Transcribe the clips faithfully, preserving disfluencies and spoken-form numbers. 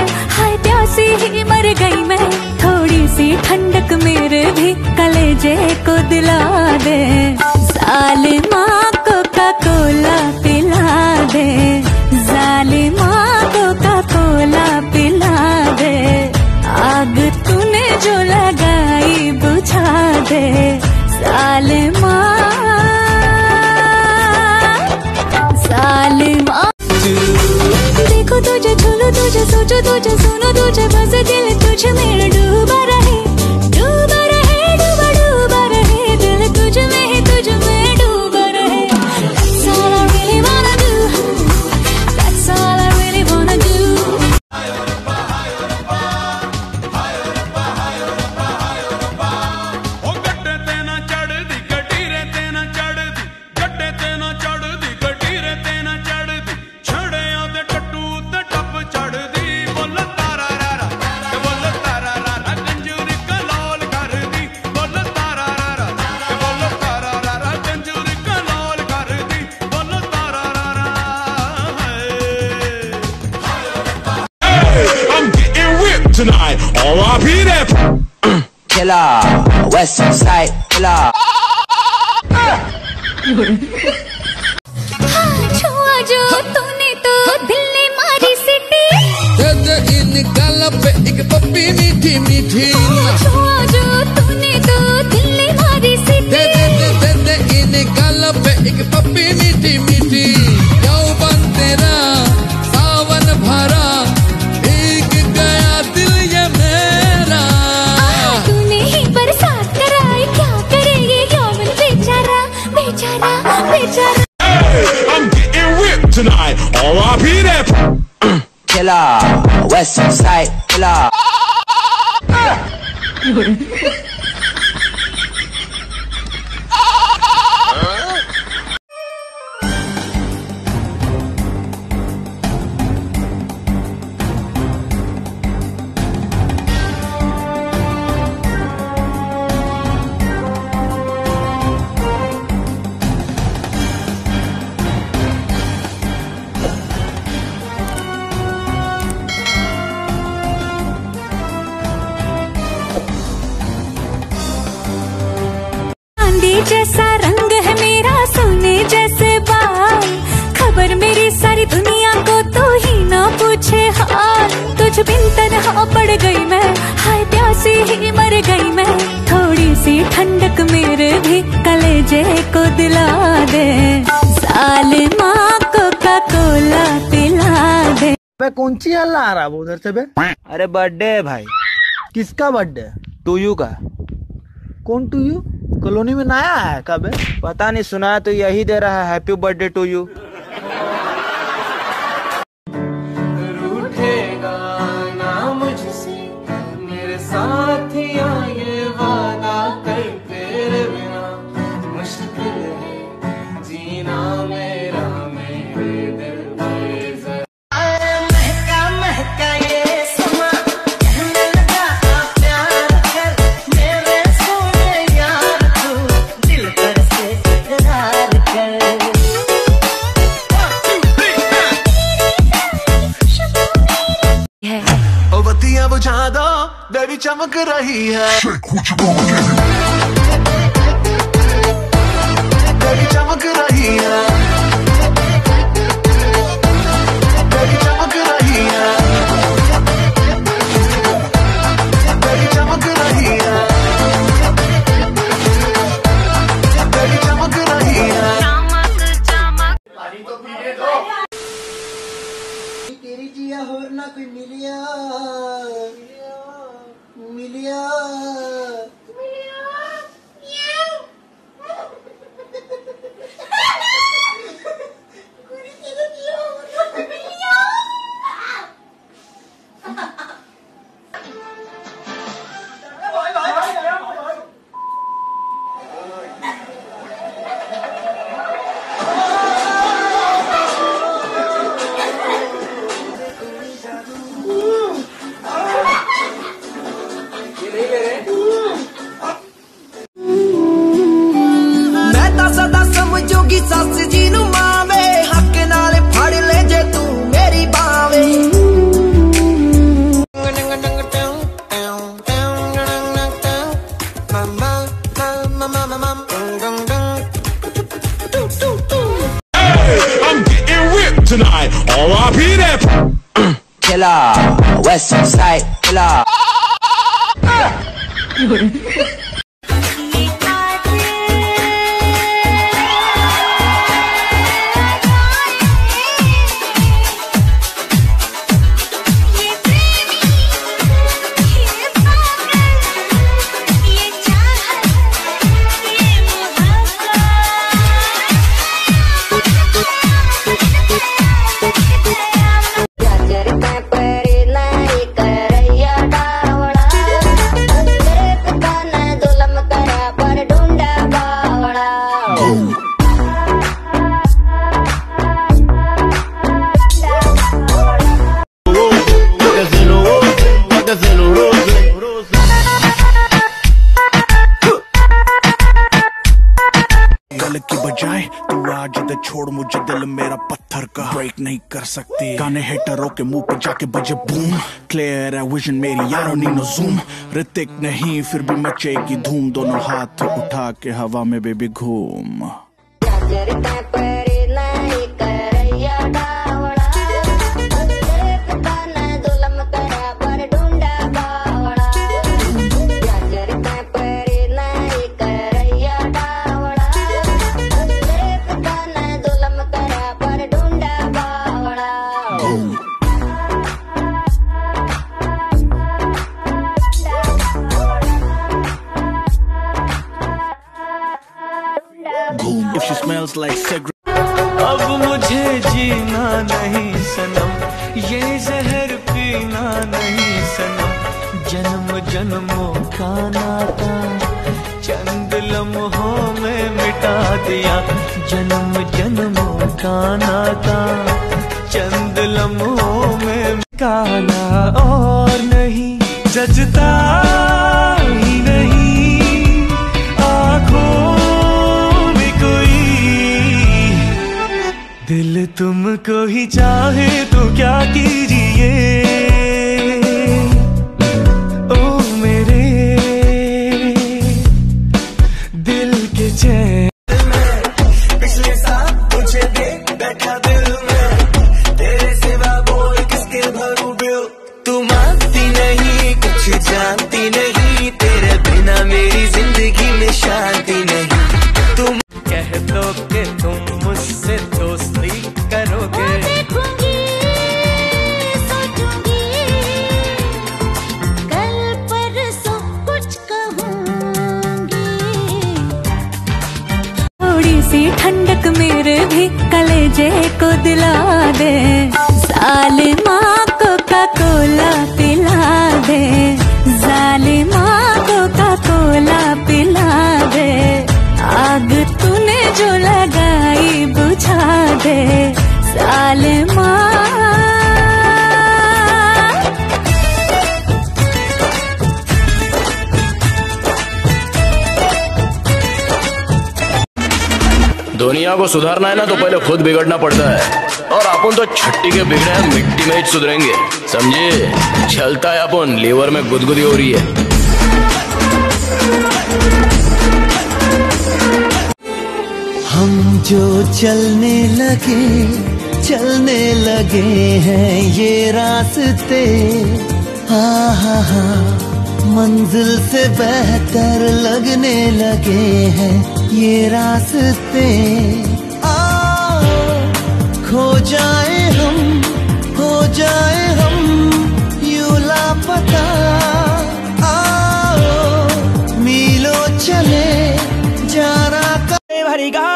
हाय प्यासी ही मर गई मैं, थोड़ी सी ठंडक मेरे भी कलेजे को दिला दे। जालिमा कोका कोला पिला दे, जालिमा कोका कोला पिला दे। आग तूने जो लगाई बुझा दे, जालिमा जालिमा। देखो तुझे, छूलो तुझे, सोचो तुझे, सुनो तुझे, बस दिल तुझ में डूबा रहे, डूबा रहे, डूबा डूबा रहे, दिल तुझ में ही तुझ में डूबा रहे। That's all I really wanna do, that's all I really wanna do। Tonight, R I P that killer, West Side killer। छुआ जो तूने तो दिल ने मारी सिटी, दे दे इन गालों पे एक पप्पी मीठी मीठी। छुआ जो तूने तो दिल ने मारी सिटी, दे दे दे दे दे इन गालों पे एक पप्पी मीठी मीठी। यौवन तेरा सावन भरा, I'm getting ripped tonight, R I P that killer, West Side killer। जैसा रंग है मेरा, सोने जैसे बाल, खबर मेरी सारी दुनिया को तो ही ना पूछे हाल। तुझ बिन तन्हा पड़ गई मैं, हाय प्यासी ही मर गई मैं, थोड़ी सी ठंडक मेरे भी कलेजे को दिला दे। जालिमा कोका कोला पिला दे। बे कौन सी हल्ला आ रहा है उधर से बे? अरे बर्थडे है भाई। किसका बर्थडे? टूयू का। कौन टूयू? कॉलोनी में नया है कब? पता नहीं, सुना तो यही दे रहा है हैप्पी बर्थडे टू यू। रूठेगा ना मुझसे मेरे साथिया, ये वादा कर तेरे बिना मुश्किल है जीना मेरा मेरे दिल में। महका महका ये समा, कहने लगा प्यार कर मेरे सोने यार, तू दिल पर से इकरार कर। ओ बत्तियां बुझा दो, बेबी चमक रही है, बेबी चमक रही है, बेबी चमक रही है, बेबी चमक रही है, बेबी चमक रही है। पानी तो पीने दो। तेरी जिया होर ना कोई मिलिया, मिलिया मिलिया Killer, West Side Killer. गल की बजाय तू आज दे छोड़ मुझे, दिल मेरा पत्थर का ब्रेक नहीं कर सकती। गाने हेटरों के मुंह पे जाके बजे बूम, क्लियर है विजन मेरी यारों नी नो जूम। ऋतिक नहीं फिर भी मचेगी धूम, दोनों हाथ उठा के हवा में बेबी घूम। If she smells like cigarette. अब मुझे जीना नहीं सनम, ये जहर पीना नहीं सनम। जन्म जन्मों का नाता चंद लम्हों में मिटा दिया। जन्म जन्मों का नाता चंद लम्हों में काना और नहीं जजता ही नहीं आँखों में कोई। दिल तुमको ही चाहे तो क्या कीजिए ओ मेरे दिल के चैन। पिछले साल तुझे देख बैठा दिल में, तेरे सिवा बोल किसके भरू बिल। तू मानती नहीं कुछ जानती नहीं, तेरे बिना मेरी जिंदगी में शांति नहीं। तुम कह दो कि तुम मुझसे दोस्ती करोगे, देखूंगी सोचूंगी कल परसों कुछ कहूंगी। थोड़ी सी ठंडक मेरे भी कलेजे को दिला दे। जालिमा कोका कोला पिला दे, जालिमा कोका कोला पिला दे। आग तूने जो लगाई बुझा दे जालिमा। दुनिया को सुधारना है ना तो पहले खुद बिगड़ना पड़ता है, और अपन तो छट्टी के बिगड़े हैं, मिट्टी में ही सुधरेंगे समझे। चलता है अपन, लीवर में गुदगुदी हो रही है। हम जो चलने लगे चलने लगे हैं ये रास्ते, हा हा हा मंजिल से बेहतर लगने लगे हैं ये रास्ते। आओ खो जाए हम, हो जाए हम यूं लापता। आओ मीलों चले जाना भरीगा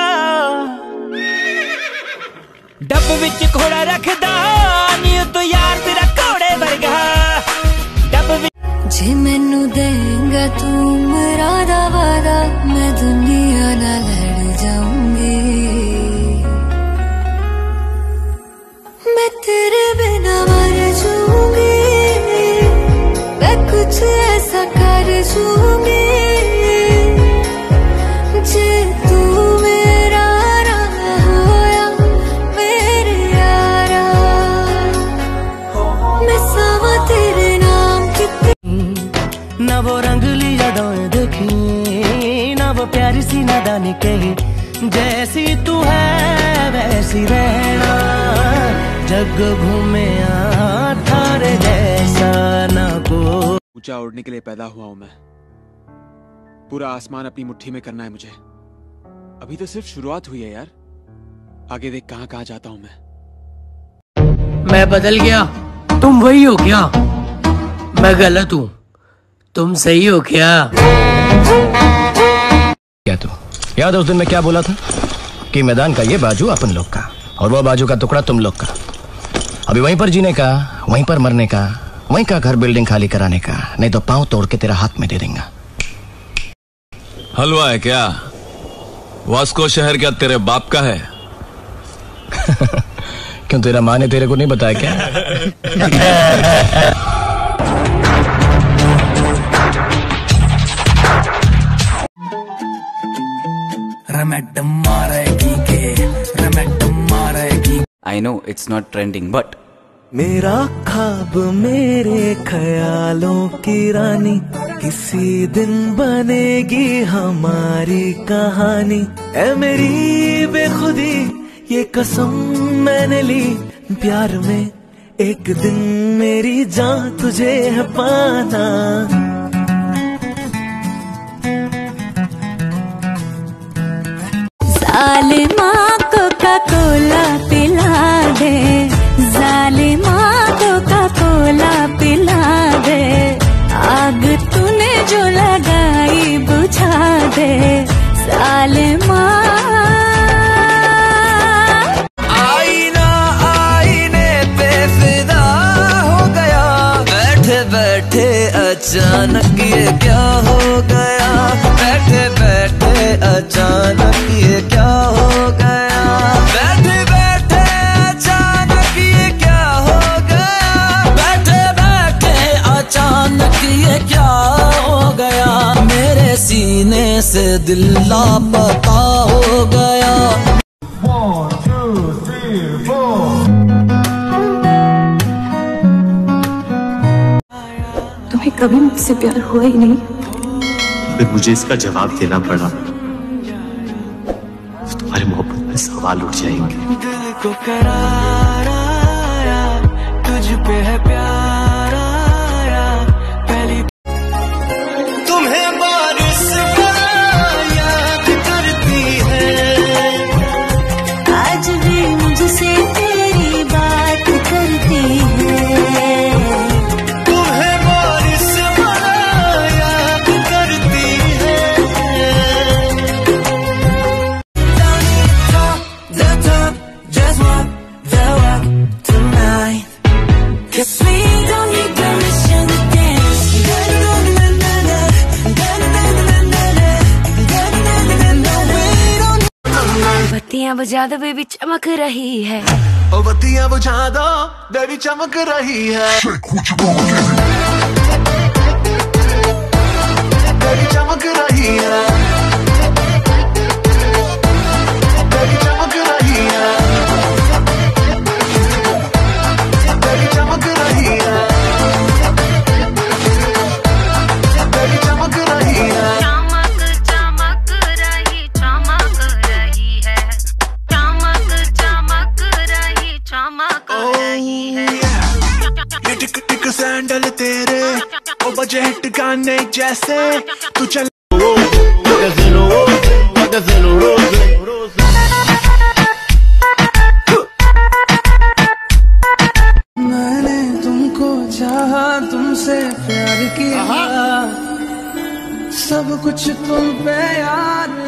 डब विच घोड़ा रखदा नी तो यार तेरा घोड़े वर्गा। डब जे मैनू देंगा तू मेरा दा वादा, मैं दुनिया ना लड़ जाऊंगी। मैं तेरे बिना मर जाऊंगी, मैं कुछ ऐसा कर जाऊंगी जे तू मेरा ना होया मेरे यारा। मैं सावा तेरे नाम की ना वो रंगली यादें देखी, ना वो प्यारी सी नादानी कही। जैसी तू है वैसी रहना, जग घूमे थारे जैसा ना को। ऊंचा उड़ने के लिए पैदा हुआ हूं मैं, पूरा आसमान अपनी मुट्ठी में करना है मुझे। अभी तो सिर्फ शुरुआत हुई है यार, आगे देख कहां कहां जाता हूं मैं। मैं बदल गया, तुम वही हो क्या? मैं गलत हूँ, तुम सही हो क्या? क्या तू याद है उस दिन मैं क्या बोला था कि मैदान का ये बाजू अपन लोग का और वो बाजू का टुकड़ा तुम लोग का। अभी वहीं पर जीने का, वहीं पर मरने का, वहीं का घर बिल्डिंग खाली कराने का, नहीं तो पांव तोड़ के तेरा हाथ में दे देंगे। हलवा है क्या? वास्को शहर क्या तेरे बाप का है? क्यों तेरा माँ ने तेरे को नहीं बताया क्या? I know it's not trending, but मेरा ख्वाब मेरे ख्यालों की रानी, किसी दिन बनेगी हमारी कहानी। ऐ मेरी बेखुदी ये कसम मैंने ली, प्यार में एक दिन मेरी जान तुझे है पाना। जालिमा कोका कोला पिला दे, जालिमा कोका कोला पिला दे, आग तूने जो लगाई बुझा दे जालिमा। आईना आईने पे फिदा हो गया, बैठे बैठे अचानक ये क्या हो गया, बैठे बैठे अचानक ये क्या हो गया, बैठे बैठे अचानक ये क्या हो गया, बैठे बैठे अचानक ये क्या हो गया, मेरे सीने से दिल लापता हो गया। One, two, three, four. तुम्हें कभी मुझसे प्यार हुआ ही नहीं? फिर मुझे इसका जवाब देना पड़ा तो तुम्हारी मोहब्बत में सवाल उठ जाएंगे। दिल को करार आया, तुझ पे है प्यार आया, पहली तुम्हें बारिश याद करती है, आज भी मुझसे तेरी बात करती है, तुम्हें बारिश याद करती है। The top, just walk the walk tonight, 'cause we don't need permission to dance. बत्तियां बुझा दो बेबी चमक रही है, ओ बत्तियां बुझा दो बेबी चमक रही है, बेबी चमक रही है, बेबी चमक रही है, बेबी चमक रही है, बेबी चमक रही है। ये टिक टिक सैंडल तेरे ओ बजट गाने जैसे तू चल। मैंने तुमको चाहा, तुमसे प्यार किया, सब कुछ तुम पे यार